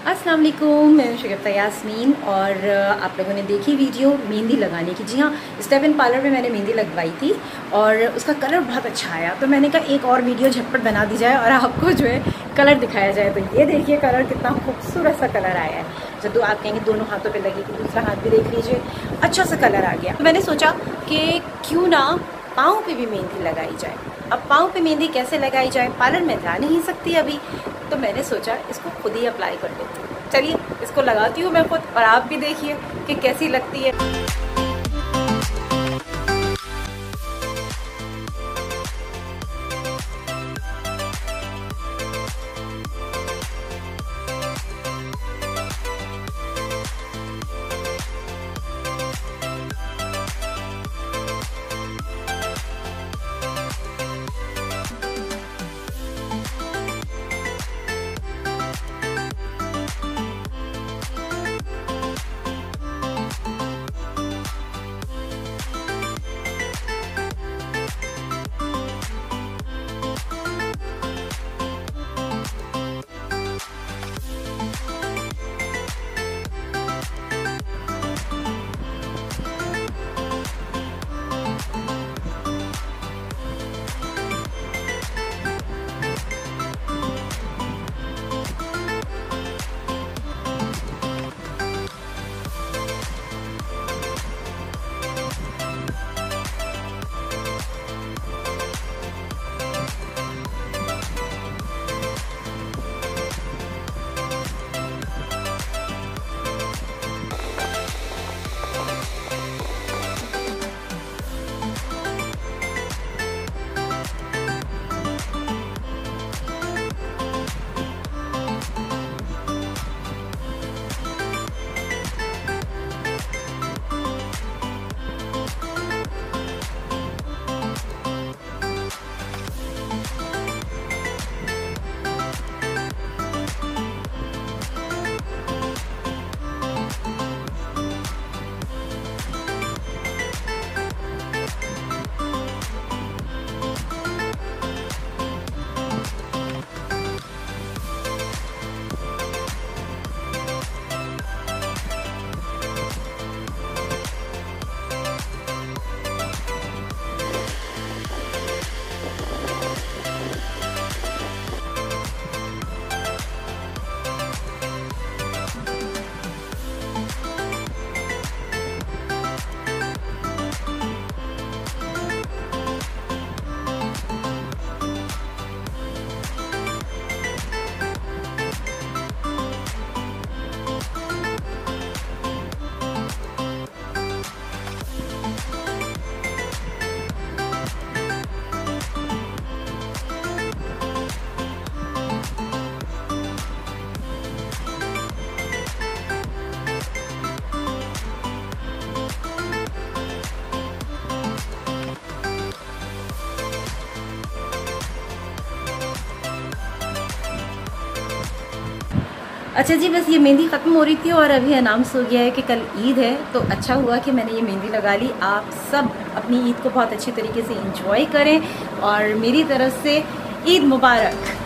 अस्सलाम वालेकुम, मैं शगुफ्ता यास्मीन और आप लोगों ने देखी वीडियो मेहंदी लगाने की। जी हाँ, स्टेप इन पार्लर में मैंने मेहंदी लगवाई थी और उसका कलर बहुत अच्छा आया, तो मैंने कहा एक और वीडियो झटपट बना दी जाए और आपको जो है कलर दिखाया जाए। तो ये देखिए कलर कितना खूबसूरत सा कलर आया है। जब आप कहेंगे दोनों हाथों पे लगेगी, दूसरा हाथ भी देख लीजिए, अच्छा सा कलर आ गया। तो मैंने सोचा कि क्यों ना पाँव पे भी मेहंदी लगाई जाए। अब पाँव पे मेहंदी कैसे लगाई जाए, पार्लर में जा नहीं सकती अभी, तो मैंने सोचा इसको खुद ही अप्लाई कर लेती हूँ। चलिए इसको लगाती हूँ मैं खुद और आप भी देखिए कि कैसी लगती है। अच्छा जी, बस ये मेहंदी ख़त्म हो रही थी और अभी अनाउंस हो गया है कि कल ईद है, तो अच्छा हुआ कि मैंने ये मेहंदी लगा ली। आप सब अपनी ईद को बहुत अच्छी तरीके से एंजॉय करें और मेरी तरफ से ईद मुबारक।